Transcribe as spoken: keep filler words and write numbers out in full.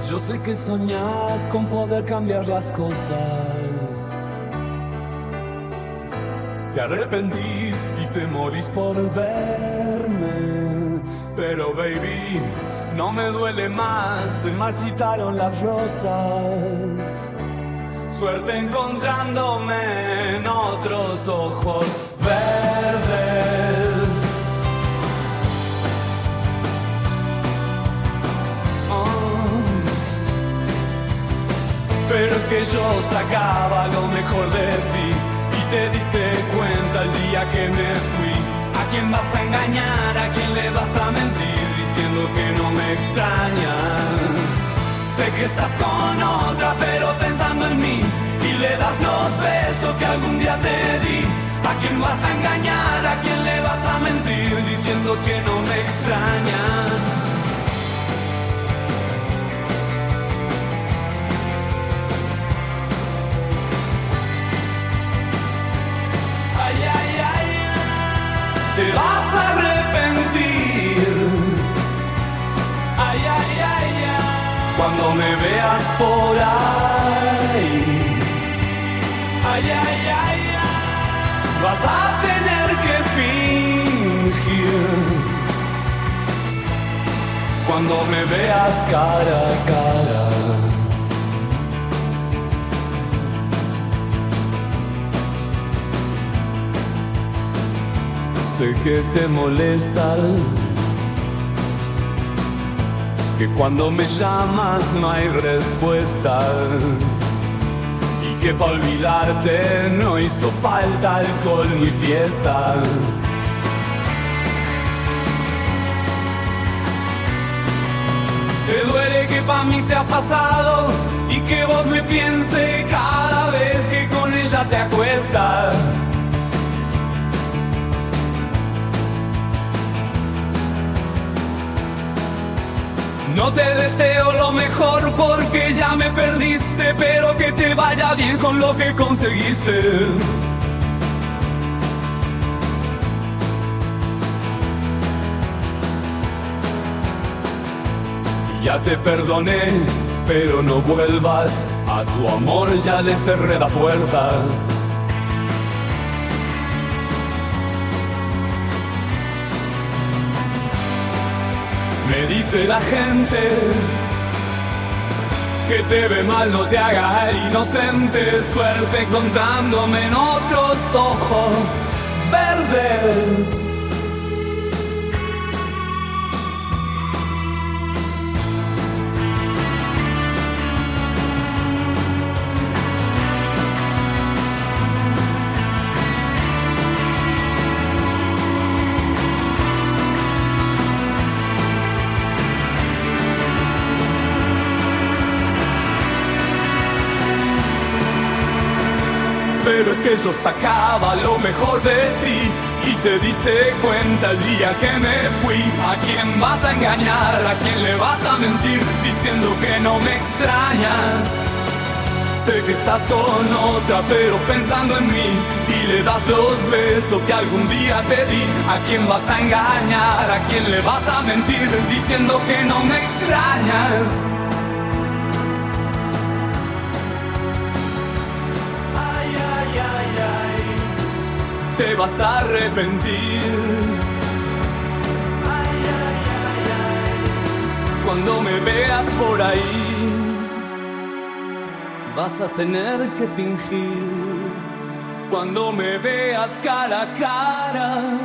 Yo sé que soñás con poder cambiar las cosas. Te arrepentís y te morís por verme. Pero baby, no me duele más, se marchitaron las rosas. Suerte encontrándome en otros ojos verdes. Pero es que yo sacaba lo mejor de ti y te diste cuenta el día que me fui. ¿A quién vas a engañar? ¿A quién le vas a mentir? Diciendo que no me extrañas. Sé que estás con otra pero pensando en mí y le das los besos que algún día te di. ¿A quién vas a engañar? ¿A quién le vas a mentir? Diciendo que no me extrañas. Te vas a arrepentir. Ay, ay, ay, ay. Cuando me veas por ahí. Ay, ay, ay, ay. Vas a tener que fingir. Cuando me veas cara a cara. Sé que te molesta que cuando me llamas no hay respuesta y que para olvidarte no hizo falta alcohol ni fiesta. Te duele que pa' mí sea pasado y que vos me pienses cada vez que con ella te acuestas. No te deseo lo mejor porque ya me perdiste, pero que te vaya bien con lo que conseguiste. Ya te perdoné, pero no vuelvas, a tu amor ya le cerré la puerta. Me dice la gente que te ve mal, no te hagas el inocente. Suerte encontrándome en otros ojos verdes. Pero es que yo sacaba lo mejor de ti y te diste cuenta el día que me fui. ¿A quién vas a engañar? ¿A quién le vas a mentir? Diciendo que no me extrañas. Sé que estás con otra pero pensando en mí y le das los besos que algún día te di. ¿A quién vas a engañar? ¿A quién le vas a mentir? Diciendo que no me extrañas. Te vas a arrepentir. Ay, ay, ay, ay. Cuando me veas por ahí, vas a tener que fingir. Cuando me veas cara a cara.